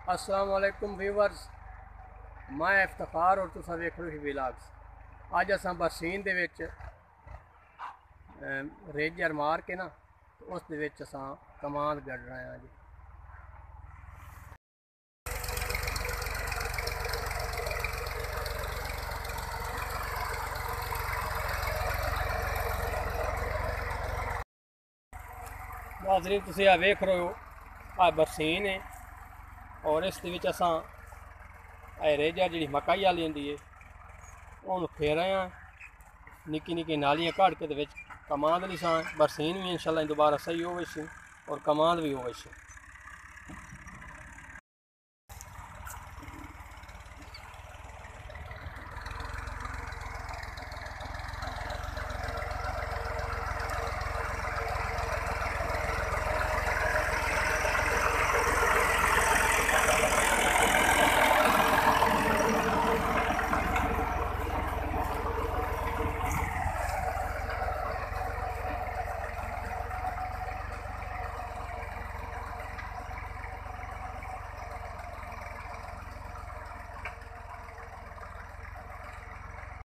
अस्सलाम वालेकुम व्यूवर्स, मैं इफ्तिखार और तुसा वेख रहे हो व्लॉग्स। अज असां बरसीन दे विच रेजर मार के ना उस दे विच असां कमांद गढ़ रहे हैं जी। नाज़रीन तुसीं आ वेख रहे हो, आ बरसीन है और इस दे विच असां रेजर जी मकाई वाली होंदी है उन्होंने फेर रहे हैं। निक्की निक्की नालियां कढ़ के कमांद ली सा बरसीन भी इंशाल्लाह दोबारा सही हो और कमांद भी हो।